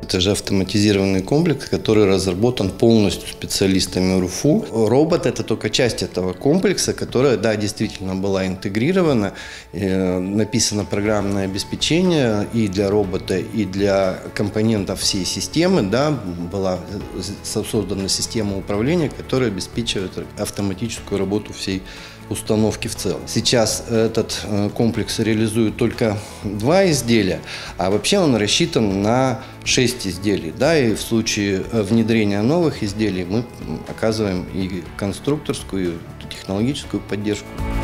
Это же автоматизированный комплекс, который разработан полностью специалистами РУФУ. Робот – это только часть этого комплекса, которая, да, действительно была интегрирована. Написано программное обеспечение и для робота, и для компонентов всей системы. Да, была создана система управления, которая обеспечивает автоматическую работу всей установки в целом. Сейчас этот комплекс реализует только 2 изделия, а вообще он рассчитан на 6 изделий. Да, и в случае внедрения новых изделий мы оказываем и конструкторскую, и технологическую поддержку.